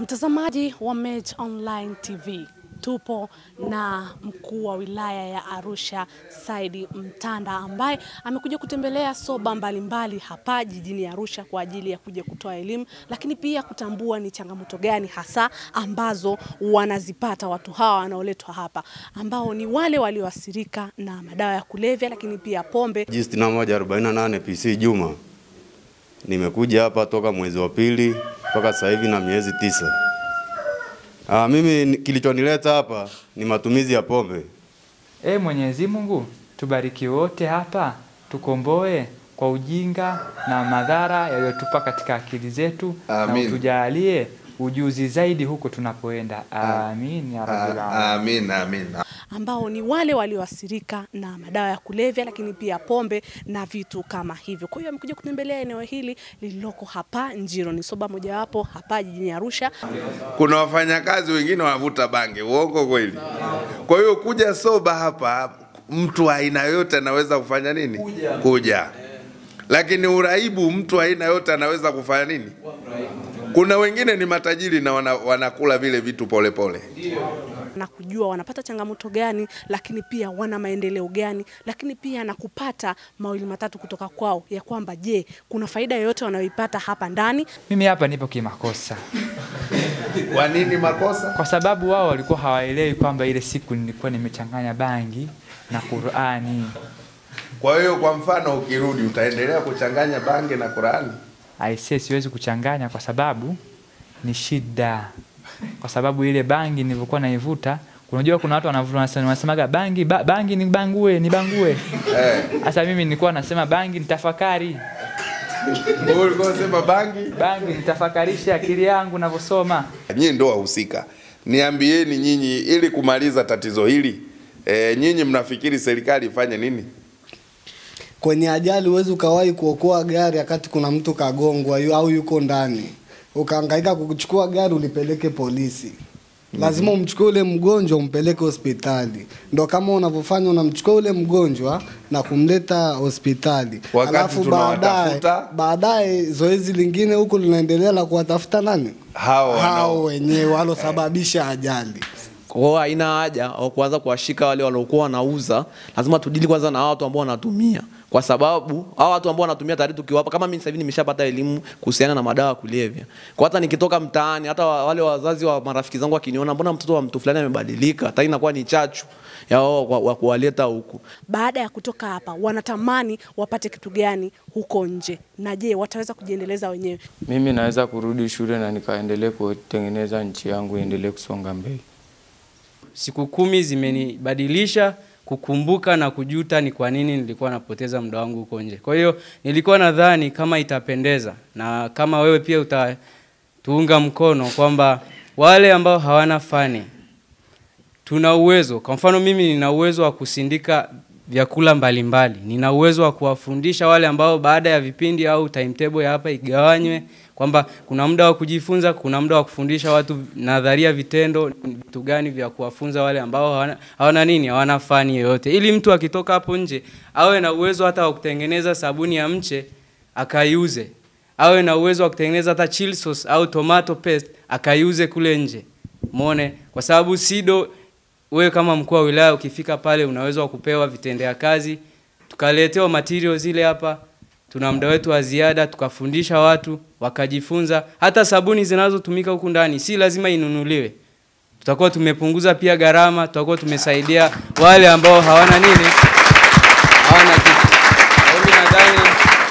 Mtazamaji wa Mage Online TV, tupo na mkuu wa wilaya ya Arusha Saidi Mtanda ambaye amekuja kutembelea soba mbalimbali hapa jijini Arusha kwa ajili ya kuja kutoa elimu, lakini pia kutambua ni changamoto gani hasa ambazo wanazipata watu hawa wanaoletwa hapa, ambao ni wale walioathirika na madawa ya kulevya, lakini pia pombe. 6148 PC Juma. Nimekuja hapa toka mwezi wa pili mpaka sasa hivi na miezi 9. Mimi kilichonileta hapa ni matumizi ya pombe. Mwenyezi Mungu tubariki wote hapa, tukomboe kwa ujinga na madhara yaliyotupa katika akili zetu. Amin. Na utujalie ujuzi zaidi huko tunapoenda. Amin ya Rabbil Alamin. Amin, amin. Ambao ni wale walioathirika na madawa ya kulevya, lakini pia pombe na vitu kama hivyo. Kwa hiyo amekuja kutembelea eneo hili lililoko hapa Njiro, ni soba mojawapo hapa jijini Arusha. Kuna wafanyakazi wengine wanavuta bange, uongo kweli? Kwa hiyo kuja soba hapa, mtu aina yote anaweza kufanya nini? Kuja. Lakini uraibu, mtu aina yote anaweza kufanya nini? Kuna wengine ni matajiri na wanakula vile vitu pole pole. Na kujua wanapata changamoto gani, lakini pia wana maendeleo gani, lakini pia na kupata mawili matatu kutoka kwao ya kwamba je, kuna faida yoyote wanayoipata hapa ndani. Mimi hapa nipo kimakosa. Kwa nini makosa? Kwa sababu wao walikuwa hawaelewi kwamba ile siku nilikuwa nimechanganya bangi na Qur'ani. Kwa hiyo kwa mfano ukirudi utaendelea kuchanganya bangi na Qur'ani? Siwezi kuchanganya kwa sababu ni shida. Kwa sababu ile bangi nilivyokuwa naivuta, unajua kuna watu wanasemaga bangi bangi ni bangue. Sasa mimi nilikuwa nasema bangi nitafakari. Wewe ulikuwa unasema bangi nitafakarisha akili yangu ninavyosoma. Nyinyi ndio wahusika. Niambieni nyinyi, ili kumaliza tatizo hili, nyinyi mnafikiri serikali ifanye nini? Kwenye ajali huwezi ukawahi kuokoa gari wakati kuna mtu kagongwa au yuko ndani. Ukahangaika kuchukua gari ulipeleke polisi. Lazima umchukue ule mgonjwa umpeleke hospitali. Ndio kama unavyofanya, unamchukua ule mgonjwa na kumleta hospitali. Alafu baadaye zoezi lingine huko linaendelea la kuwatafuta nani? Hao wenyewe walosababisha ajali. Kwa hiyo haina haja au kuanza kuwashika wale waliokuwa wanauza. Lazima tudili kwanza na hao watu ambao wanatumia. Kwa sababu hao watu ambao wanatumia tayari tukiwapa, kama mimi sasa hivi nimeshapata elimu kuhusiana na madawa ya kulevya. Kwa hata nikitoka mtaani, hata wale wazazi wa marafiki zangu wakiniona mbona mtoto wa mtu fulani amebadilika, hata inakuwa ni chachu ya wa kuwaleta huku. Baada ya kutoka hapa wanatamani wapate kitu gani huko nje? Na je, wataweza kujiendeleza wenyewe? Mimi naweza kurudi shule na nikaendelee kutengeneza nchi yangu iendelee kusonga mbele. Siku 10 zimenibadilisha kukumbuka na kujuta ni kwa nini nilikuwa napoteza muda wangu huko nje. Kwa hiyo nilikuwa nadhani kama itapendeza na kama wewe pia utatuunga mkono kwamba wale ambao hawana fani tuna uwezo. Kwa mfano mimi nina uwezo wa kusindika vyakula mbalimbali. Nina uwezo wa kuwafundisha wale ambao baada ya vipindi au timetable ya hapa igawanywe kwamba kuna muda wa kujifunza, kuna muda wa kufundisha watu nadharia, vitendo, vitu gani vya kuwafunza wale ambao hawana fani yoyote, ili mtu akitoka hapo nje awe na uwezo hata wa kutengeneza sabuni ya mche akaiuze, awe na uwezo wa kutengeneza hata chili sauce au tomato paste akaiuze kule nje. Muone, kwa sababu SIDO, wewe kama mkuu wa wilaya ukifika pale unaweza kupewa vitendea kazi, tukaletewa material zile hapa, tuna muda wetu wa ziada, tukafundisha watu wakajifunza. Hata sabuni zinazotumika huku ndani si lazima inunuliwe. Tutakuwa tumepunguza pia gharama, tutakuwa tumesaidia wale ambao hawana nini, hawana kitu. Mimi nadhani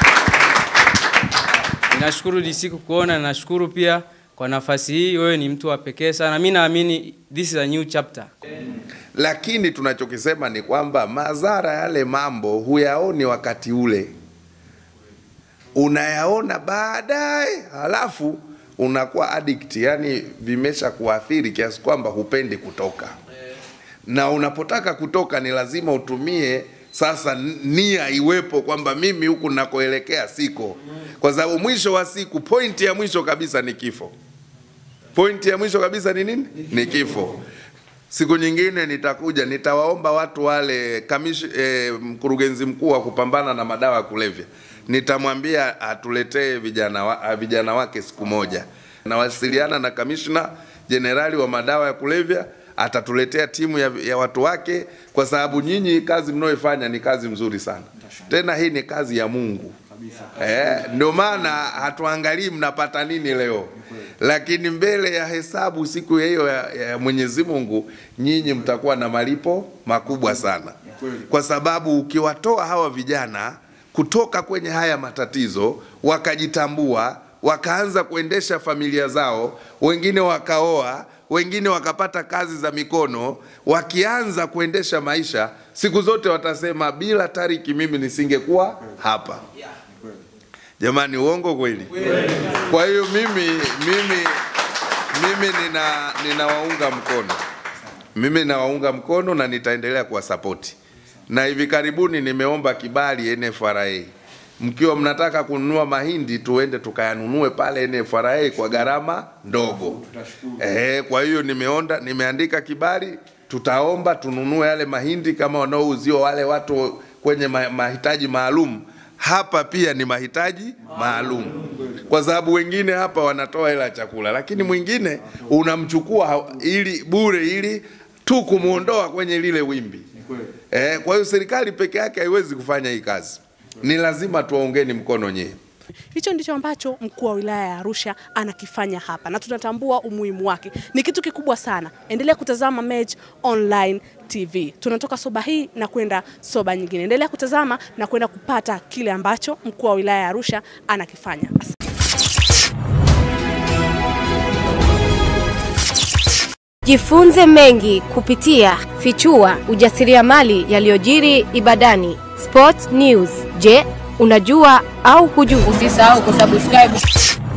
ninashukuru DC kuona, nashukuru pia kwa nafasi hii. Wewe ni mtu wa pekee sana. Mimi naamini this is a new chapter. Lakini tunachokisema ni kwamba madhara yale mambo huyaoni wakati ule, unayaona baadaye, halafu unakuwa addict, yani vimesha kuathiri kiasi kwamba hupendi kutoka. Na unapotaka kutoka ni lazima utumie sasa nia iwepo kwamba mimi huku nakoelekea siko. Kwa sababu mwisho wa siku, point ya mwisho kabisa ni kifo. Point ya mwisho kabisa ni nini? Ni kifo. Siku nyingine nitawaomba watu wale mkurugenzi mkuu wa kupambana na madawa ya kulevya. Nitamwambia atuletee vijana wake siku moja. Nawasiliana na kamishna jenerali wa madawa ya kulevya, atatuletea timu ya watu wake, kwa sababu nyinyi kazi mnaoifanya ni kazi mzuri sana. Tena hii ni kazi ya Mungu. Ndio maana hatuangalii mnapata nini leo, lakini mbele ya hesabu siku hiyo ya Mwenyezi Mungu, nyinyi mtakuwa na malipo makubwa sana, kwa sababu ukiwatoa hawa vijana kutoka kwenye haya matatizo, wakajitambua, wakaanza kuendesha familia zao, wengine wakaoa, wengine wakapata kazi za mikono, wakianza kuendesha maisha, siku zote watasema bila Tariki mimi nisingekuwa hapa. Jamani, uongo kweli? Kwa hiyo mimi ninawaunga mkono. Mimi nawaunga mkono na nitaendelea kuwasapoti. Na hivi karibuni nimeomba kibali NFRA. Mkiwa mnataka kununua mahindi, tuende tukayanunue pale NFRA kwa gharama ndogo. Kwa hiyo nimeandika kibali, tutaomba tununue yale mahindi kama wanaouziwa wale watu kwenye mahitaji maalum. Hapa pia ni mahitaji maalum, kwa sababu wengine hapa wanatoa hela chakula, lakini mwingine unamchukua ili bure, ili tu kumuondoa kwenye lile wimbi. Kwa hiyo serikali peke yake haiwezi kufanya hii kazi, ni lazima tuwaungeni mkono nyie. Hicho ndicho ambacho mkuu wa wilaya ya Arusha anakifanya hapa, na tunatambua umuhimu wake. Ni kitu kikubwa sana. Endelea kutazama Mage Online TV. Tunatoka soba hii na kwenda soba nyingine. Endelea kutazama na kwenda kupata kile ambacho mkuu wa wilaya ya Arusha anakifanya. Jifunze mengi kupitia Fichua ujasiriamali yaliyojiri Ibadani. Sport News. Je, unajua au hujui? Usisahau kusubscribe